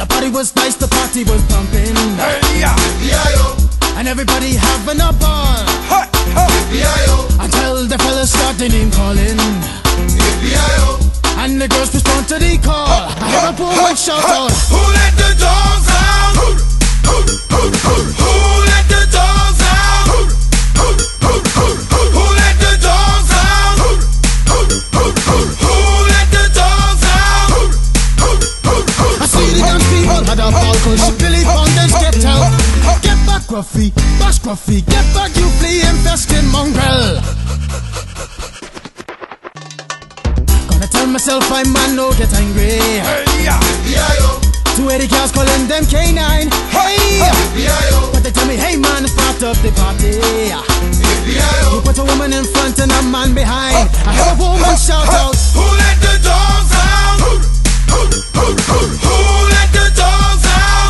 The party was nice, the party was pumping. Hey, yeah. And everybody having a ball. Hey, hey. Until the fellas started name calling. And the girls respond to the call. I hear a poor one shout out, Who let the dogs out? Who let the dogs out? Who let the dogs out? Who let the dogs out? I see the dance people had a ball push. Billy Fountains get out. Get back Gruffy, bash Gruffy. Get back you flea infested mongrel. Gonna tell myself I man no get angry. Hey, yeah. 280 cows calling them K9. Hey! But they tell me, hey man, start up the party. You put a woman in front and a man behind. I heard a woman shout out, Who let the dogs out? Who let the dogs out?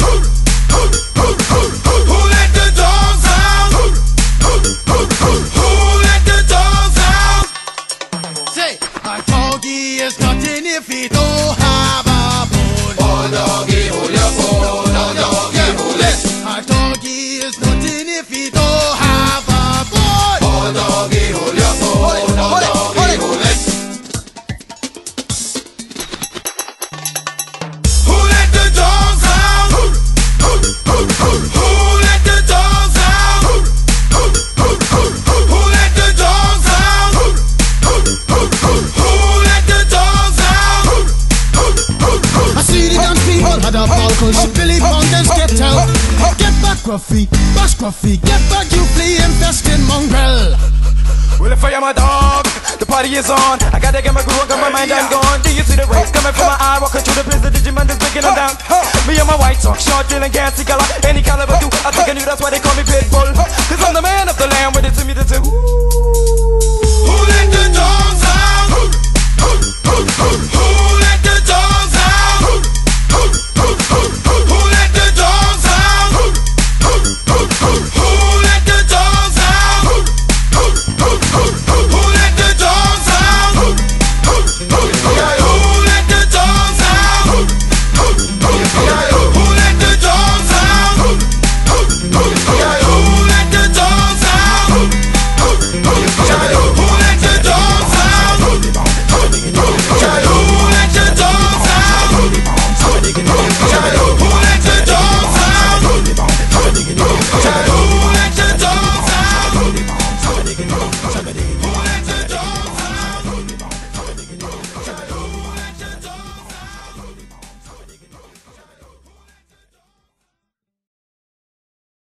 Who let the dogs out? Who let the dogs out? say, a doggy is nothing if he don't have a bone. Oh doggy, hold your bone. Oh doggy, hold it. A doggy is nothing if he don't have a bone. Oh doggy, hold your bone. Oh doggy, hold it. Who let the dogs out? Who let the dogs out? Who let the dogs out? Who let the dogs out? I see the dance people had a ball push. Billy Fountains get out. Get back Gruffy, bash Gruffy. Get back you flea infested mongrel. Well, if I am a dog, the party is on. I gotta get my groove on, got my mind, I'm gone. Do you see the rays coming from my eye? Walking through the place, the Digimon is breaking them down. Me and my white talk, short, drill, and gassy color. Any caliber do, I think I knew that's why they call me Pitbull. Cause I'm the man of the land, with it to me, that's a ooh. Who let the dogs out? Who let the dogs out? Who let the dogs out? Who let the dogs out? Who let the dogs out? Who let the dogs out? Who let the dogs out? Who let the dogs out? Who let the dogs out? Who let the dogs out? Who let the dogs out?